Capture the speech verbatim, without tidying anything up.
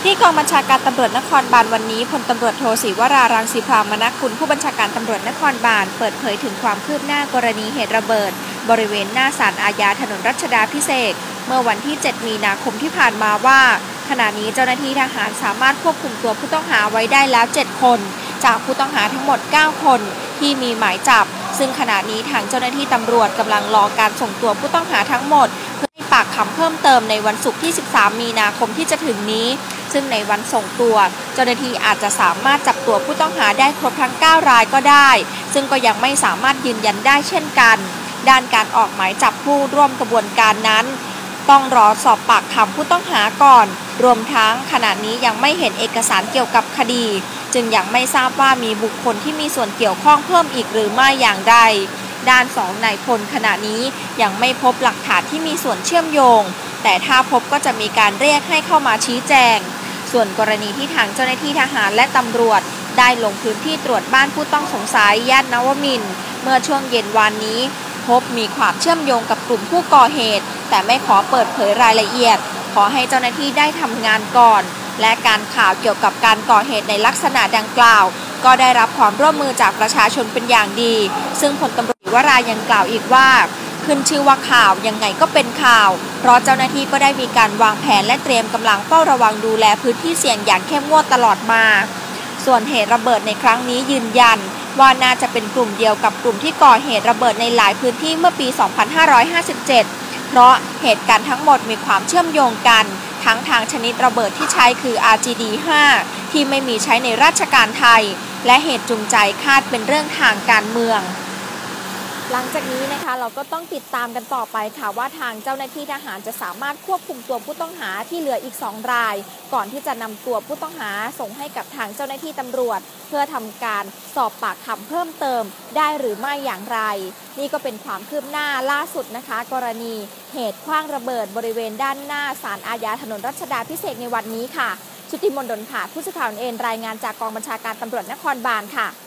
ที่กองบัญชาการตำรวจนครบาลวันนี้พลตำรวจโทศิวรารังสีพรามนกุลผู้บัญชาการตำรวจนครบาลเปิดเผยถึงความคืบหน้ากรณีเหตุระเบิดบริเวณหน้าศาลอาญาถนนรัชดาภิเษกเมื่อวันที่เจ็ดมีนาคมที่ผ่านมาว่าขณะนี้เจ้าหน้าที่ทหารสามารถควบคุมตัวผู้ต้องหาไว้ได้แล้วเจ็ดคนจากผู้ต้องหาทั้งหมดเก้าคนที่มีหมายจับซึ่งขณะนี้ทางเจ้าหน้าที่ตำรวจกำลังรอการส่งตัวผู้ต้องหาทั้งหมดเพื่อให้ปากคำเพิ่มเติมในวันศุกร์ที่สิบสามมีนาคมที่จะถึงนี้ซึ่งในวันส่งตัวเจ้าหน้าที่อาจจะสามารถจับตัวผู้ต้องหาได้ครบทั้งเก้ารายก็ได้ซึ่งก็ยังไม่สามารถยืนยันได้เช่นกันด้านการออกหมายจับผู้ร่วมกระบวนการนั้นต้องรอสอบปากคำผู้ต้องหาก่อนรวมทั้งขณะนี้ยังไม่เห็นเอกสารเกี่ยวกับคดีจึงยังไม่ทราบว่ามีบุคคลที่มีส่วนเกี่ยวข้องเพิ่มอีกหรือไม่อย่างใดด้านสองนายพลขณะนี้ยังไม่พบหลักฐานที่มีส่วนเชื่อมโยงแต่ถ้าพบก็จะมีการเรียกให้เข้ามาชี้แจงส่วนกรณีที่ทางเจ้าหน้าที่ทหารและตำรวจได้ลงพื้นที่ตรวจบ้านผู้ต้องสงสัยย่านนวมินทร์เมื่อช่วงเย็นวานนี้พบมีความเชื่อมโยงกับกลุ่มผู้ก่อเหตุแต่ไม่ขอเปิดเผยรายละเอียดขอให้เจ้าหน้าที่ได้ทำงานก่อนและการข่าวเกี่ยวกับการก่อเหตุในลักษณะดังกล่าวก็ได้รับความร่วมมือจากประชาชนเป็นอย่างดีซึ่งพลตำรวจวรายังกล่าวอีกว่าขึ้นชื่อว่าข่าวยังไงก็เป็นข่าวเพราะเจ้าหน้าที่ก็ได้มีการวางแผนและเตรียมกำลังเฝ้าระวังดูแลพื้นที่เสี่ยงอย่างเข้มงวดตลอดมาส่วนเหตุระเบิดในครั้งนี้ยืนยันว่าน่าจะเป็นกลุ่มเดียวกับกลุ่มที่ก่อเหตุระเบิดในหลายพื้นที่เมื่อปี สองพันห้าร้อยห้าสิบเจ็ด เพราะเหตุการณ์ทั้งหมดมีความเชื่อมโยงกันทั้งทางชนิดระเบิดที่ใช้คือ อาร์ จี ดี ห้า ที่ไม่มีใช้ในราชการไทยและเหตุจูงใจคาดเป็นเรื่องทางการเมืองหลังจากนี้นะคะเราก็ต้องติดตามกันต่อไปค่ะว่าทางเจ้าหน้าที่ทหารจะสามารถควบคุมตัวผู้ต้องหาที่เหลืออีกสองรายก่อนที่จะนำตัวผู้ต้องหาส่งให้กับทางเจ้าหน้าที่ตำรวจเพื่อทำการสอบปากคำเพิ่มเติมได้หรือไม่อย่างไรนี่ก็เป็นความคืบหน้าล่าสุดนะคะกรณีเหตุขว้างระเบิดบริเวณด้านหน้าศาลอาญาถนนรัชดาภิเษกในวันนี้ค่ะชุติมนต์ ดลผาดผู้สื่อข่าวเอ็นรายงานจากกองบัญชาการตำรวจนครบาลค่ะ